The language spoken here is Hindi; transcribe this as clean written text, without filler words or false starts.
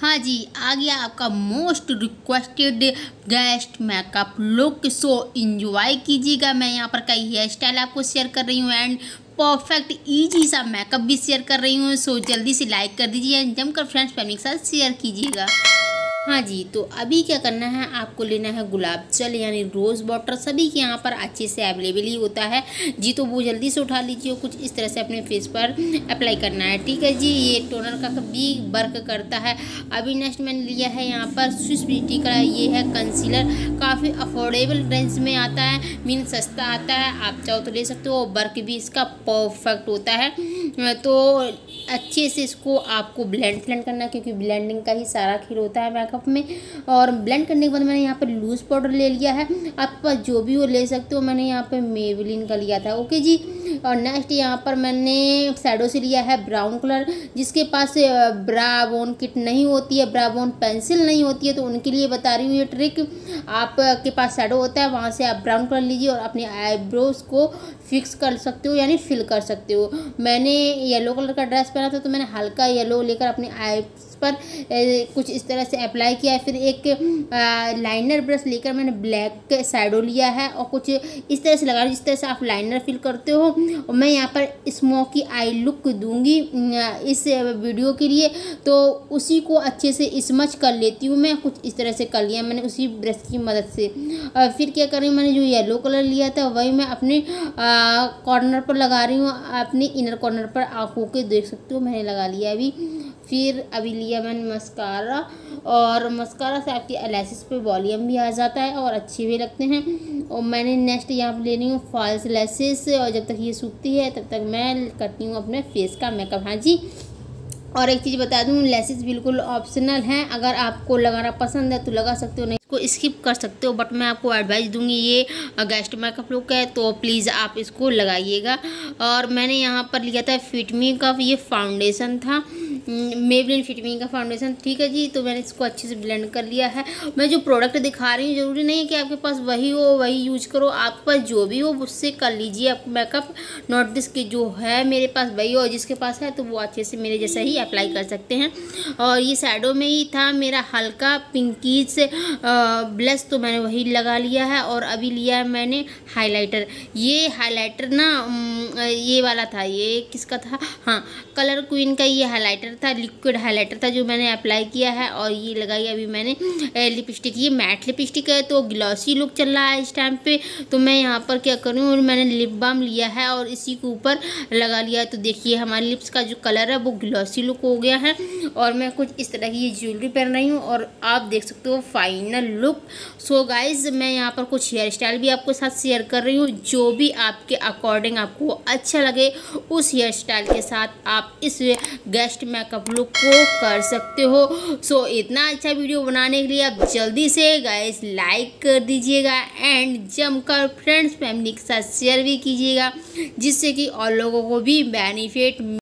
हाँ जी, आ गया आपका most requested guest makeup look. So enjoy कीजिएगा। मैं यहाँ पर कई हेयर स्टाइल आपको शेयर कर रही हूँ एंड परफेक्ट इजी सा मेकअप भी शेयर कर रही हूँ। सो जल्दी से लाइक कर दीजिए एंड जमकर फ्रेंड्स फैमिली के साथ शेयर कीजिएगा। हाँ जी, तो अभी क्या करना है, आपको लेना है गुलाब जल यानी रोज़ वाटर। सभी के यहाँ पर अच्छे से अवेलेबल ही होता है जी, तो वो जल्दी से उठा लीजिए। कुछ इस तरह से अपने फेस पर अप्लाई करना है, ठीक है जी। ये टोनर का भी वर्क करता है। अभी नेक्स्ट मैंने लिया है यहाँ पर स्विस ब्यूटी का ये है कंसीलर। काफ़ी अफोर्डेबल रेंज में आता है, मीन सस्ता आता है। आप चाहो तो ले सकते हो। वर्क भी इसका परफेक्ट होता है। तो अच्छे से इसको आपको ब्लेंड करना है, क्योंकि ब्लेंडिंग का ही सारा खेल होता है मेकअप में। और ब्लेंड करने के बाद मैंने यहाँ पर लूज़ पाउडर ले लिया है। आप जो भी वो ले सकते हो। मैंने यहाँ पर मेबेलिन का लिया था, ओके जी। और नेक्स्ट यहाँ पर मैंने शैडो से लिया है ब्राउन कलर। जिसके पास ब्राउन किट नहीं होती है, ब्राउन पेंसिल नहीं होती है, तो उनके लिए बता रही हूँ ये ट्रिक। आपके पास शैडो होता है, वहाँ से आप ब्राउन कलर लीजिए और अपने आईब्रोज को फिक्स कर सकते हो यानी फिल कर सकते हो। मैंने येलो कलर का ड्रेस पहना था, तो मैंने हल्का येलो लेकर अपने आईज पर कुछ इस तरह से अप्लाई किया है। फिर एक लाइनर ब्रश लेकर मैंने ब्लैक शैडो लिया है और कुछ इस तरह से लगा रही हूँ जिस तरह से आप लाइनर फिल करते हो। और मैं यहाँ पर स्मोकी आई लुक दूंगी इस वीडियो के लिए, तो उसी को अच्छे से स्मच कर लेती हूँ। मैं कुछ इस तरह से कर लिया मैंने उसी ब्रश की मदद से। फिर क्या कर रही हूँ, मैंने जो येलो कलर लिया था वही मैं अपने कॉर्नर पर लगा रही हूँ। अपने इनर कॉर्नर पर आँखों के देख सकते हो, मैंने लगा लिया अभी। फिर अभी लिया मैंने मस्कारा, और मस्कारा से आपकी एलैसिस पे वॉल्यूम भी आ जाता है और अच्छे भी लगते हैं। और मैंने नेक्स्ट यहाँ पर ले रही हूँ फॉल्स लैसेस, और जब तक ये सूखती है तब तक मैं करती हूँ अपने फेस का मेकअप। हाँ जी, और एक चीज़ बता दूँ, लेसेस बिल्कुल ऑप्शनल हैं। अगर आपको लगाना पसंद है तो लगा सकते हो, नहीं इसको स्किप कर सकते हो। बट मैं आपको एडवाइस दूंगी, ये गेस्ट मेकअप लुक है तो प्लीज़ आप इसको लगाइएगा। और मैंने यहाँ पर लिया था फिटमी का ये फाउंडेशन था, मेबलिन फिटमी का फाउंडेशन, ठीक है जी। तो मैंने इसको अच्छे से ब्लेंड कर लिया है। मैं जो प्रोडक्ट दिखा रही हूँ ज़रूरी नहीं है कि आपके पास वही हो वही यूज करो। आपके पास जो भी हो उससे कर लीजिए आप मेकअप। नॉट दिस कि जो है मेरे पास वही हो, जिसके पास है तो वो अच्छे से मेरे जैसा ही अप्लाई कर सकते हैं। और ये शैडो में ही था मेरा हल्का पिंकीज ब्लश, तो मैंने वही लगा लिया है। और अभी लिया है मैंने हाइलाइटर। ये हाइलाइटर ना ये वाला था, ये किसका था, हाँ कलर क्वीन का ये हाइलाइटर था, लिक्विड हाइलाइटर था जो मैंने अप्लाई किया है। और ये लगाई अभी मैंने लिपस्टिक। ये मैट लिपस्टिक है तो ग्लॉसी लुक चल रहा है इस टाइम पे। तो मैं यहाँ पर क्या करूँ, और मैंने लिप बाम लिया है और इसी के ऊपर लगा लिया है। तो देखिए हमारे लिप्स का जो कलर है वो ग्लॉसी लुक हो गया है। और मैं कुछ इस तरह की ये ज्वेलरी पहन रही हूँ और आप देख सकते हो फाइनल लुक। सो गाइज, मैं यहाँ पर कुछ हेयर स्टाइल भी आपके साथ शेयर कर रही हूँ। जो भी आपके अकॉर्डिंग आपको अच्छा लगे उस हेयर स्टाइल के साथ आप इस गेस्ट मेकअप लुक को कर सकते हो। सो इतना अच्छा वीडियो बनाने के लिए आप जल्दी से गाइज लाइक कर दीजिएगा एंड जमकर फ्रेंड्स फैमिली के साथ शेयर भी कीजिएगा, जिससे कि और लोगों को भी बेनिफिट